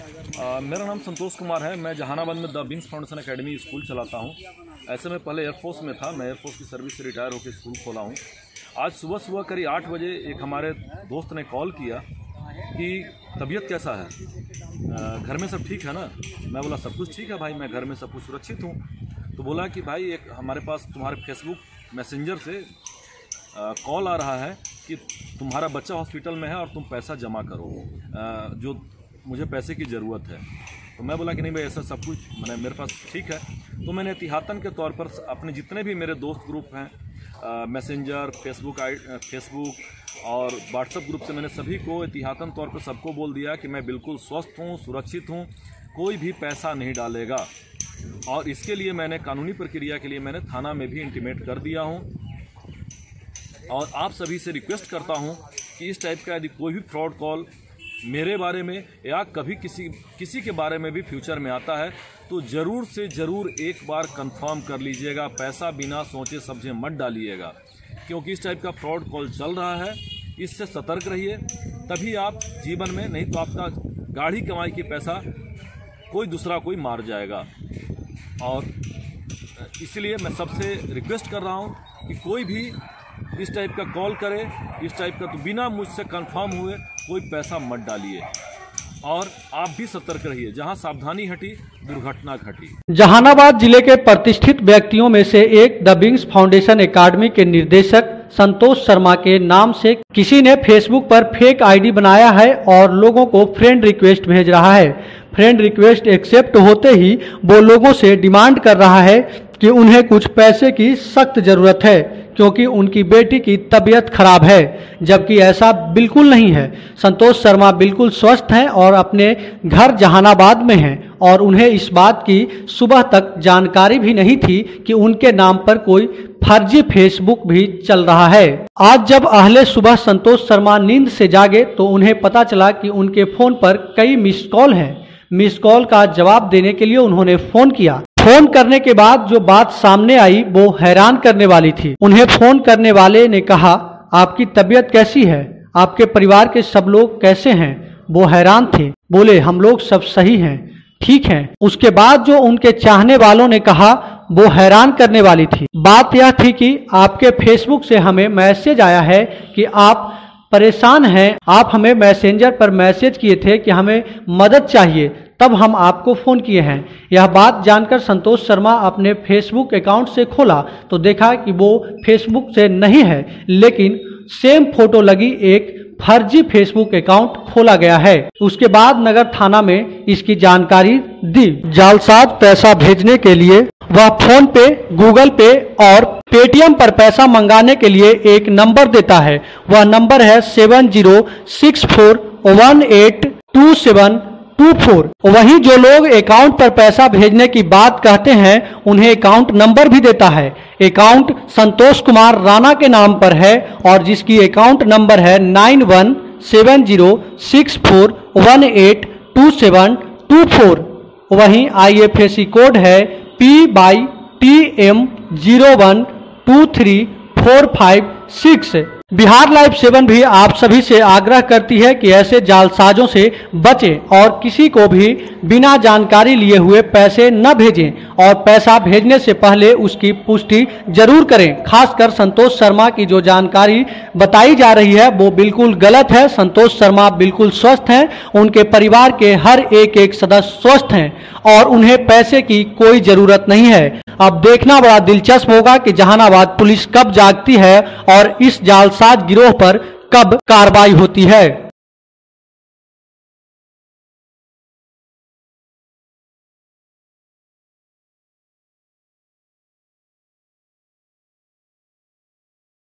मेरा नाम संतोष कुमार है। मैं जहानाबाद में the wings foundation academy school चलाता हूं। ऐसे में पहले एयरफोर्स में था। मैं एयरफोर्स की सर्विस से रिटायर होकर स्कूल खोला हूं। आज सुबह करीब 8 बजे एक हमारे दोस्त ने कॉल किया कि तबीयत कैसा है, घर में सब ठीक है ना। मैं बोला सब कुछ ठीक है भाई, मैं घर में सब कुछ सुरक्षित हूँ। तो बोला कि भाई एक हमारे पास तुम्हारे फेसबुक मैसेंजर से कॉल आ रहा है कि तुम्हारा बच्चा हॉस्पिटल में है और तुम पैसा जमा करो, जो मुझे पैसे की ज़रूरत है। तो मैं बोला कि नहीं भाई ऐसा सब कुछ मेरे पास ठीक है। तो मैंने एहतियातन के तौर पर अपने जितने भी मेरे दोस्त ग्रुप हैं, मैसेंजर, फेसबुक और व्हाट्सएप ग्रुप से मैंने सभी को एहतियातन तौर पर सबको बोल दिया कि मैं बिल्कुल स्वस्थ हूँ, सुरक्षित हूँ, कोई भी पैसा नहीं डालेगा। और इसके लिए मैंने कानूनी प्रक्रिया के लिए मैंने थाना में भी इंटीमेट कर दिया हूँ। और आप सभी से रिक्वेस्ट करता हूँ कि इस टाइप का यदि कोई भी फ्रॉड कॉल मेरे बारे में या कभी किसी के बारे में भी फ्यूचर में आता है तो ज़रूर से ज़रूर एक बार कंफर्म कर लीजिएगा। पैसा बिना सोचे समझे मत डालिएगा, क्योंकि इस टाइप का फ्रॉड कॉल चल रहा है। इससे सतर्क रहिए, तभी आप जीवन में, नहीं तो आपका गाढ़ी कमाई की पैसा कोई मार जाएगा। और इसलिए मैं सबसे रिक्वेस्ट कर रहा हूँ कि कोई भी इस टाइप का कॉल करे, इस टाइप का तो बिना मुझसे कंफर्म हुए कोई पैसा मत डालिए। और आप भी सतर्क रहिए, जहां सावधानी हटी दुर्घटना घटी। जहानाबाद जिले के प्रतिष्ठित व्यक्तियों में से एक द विंग्स फाउंडेशन एकेडमी के निदेशक संतोष शर्मा के नाम से किसी ने फेसबुक पर फेक आईडी बनाया है और लोगों को फ्रेंड रिक्वेस्ट भेज रहा है। फ्रेंड रिक्वेस्ट एक्सेप्ट होते ही वो लोगों से डिमांड कर रहा है कि उन्हें कुछ पैसे की सख्त ज़रूरत है, क्योंकि उनकी बेटी की तबीयत खराब है, जबकि ऐसा बिल्कुल नहीं है। संतोष शर्मा बिल्कुल स्वस्थ हैं और अपने घर जहानाबाद में हैं और उन्हें इस बात की सुबह तक जानकारी भी नहीं थी कि उनके नाम पर कोई फर्जी फेसबुक भी चल रहा है। आज जब अहले सुबह संतोष शर्मा नींद से जागे तो उन्हें पता चला कि उनके फ़ोन पर कई मिस्ड कॉल हैं। मिस्ड कॉल का जवाब देने के लिए उन्होंने फ़ोन किया। फोन करने के बाद जो बात सामने आई वो हैरान करने वाली थी। उन्हें फोन करने वाले ने कहा, आपकी तबीयत कैसी है, आपके परिवार के सब लोग कैसे हैं? वो हैरान थे, बोले हम लोग सब सही हैं, ठीक हैं। उसके बाद जो उनके चाहने वालों ने कहा वो हैरान करने वाली थी। बात यह थी कि आपके फेसबुक से हमें मैसेज आया है कि आप परेशान हैं। आप हमें मैसेंजर पर मैसेज किए थे कि हमें मदद चाहिए, तब हम आपको फ़ोन किए हैं। यह बात जानकर संतोष शर्मा अपने फेसबुक अकाउंट से खोला तो देखा कि वो फेसबुक से नहीं है, लेकिन सेम फोटो लगी एक फर्जी फेसबुक अकाउंट खोला गया है। उसके बाद नगर थाना में इसकी जानकारी दी। जालसाज पैसा भेजने के लिए वह फोन पे, गूगल पे और पेटीएम पर पैसा मंगाने के लिए एक नंबर देता है। वह नंबर है 7064182724। वहीं जो लोग अकाउंट पर पैसा भेजने की बात कहते हैं उन्हें अकाउंट नंबर भी देता है। अकाउंट संतोष कुमार राणा के नाम पर है और जिसकी अकाउंट नंबर है 917064182724। वहीं IFSC कोड है P/TM012345 बिहार लाइव 7 भी आप सभी से आग्रह करती है कि ऐसे जालसाजों से बचें और किसी को भी बिना जानकारी लिए हुए पैसे न भेजें और पैसा भेजने से पहले उसकी पुष्टि जरूर करें। खासकर संतोष शर्मा की जो जानकारी बताई जा रही है वो बिल्कुल गलत है। संतोष शर्मा बिल्कुल स्वस्थ हैं, उनके परिवार के हर एक सदस्य स्वस्थ हैं और उन्हें पैसे की कोई ज़रूरत नहीं है। अब देखना बड़ा दिलचस्प होगा कि जहानाबाद पुलिस कब जागती है और इस जालसाज गिरोह पर कब कार्रवाई होती है।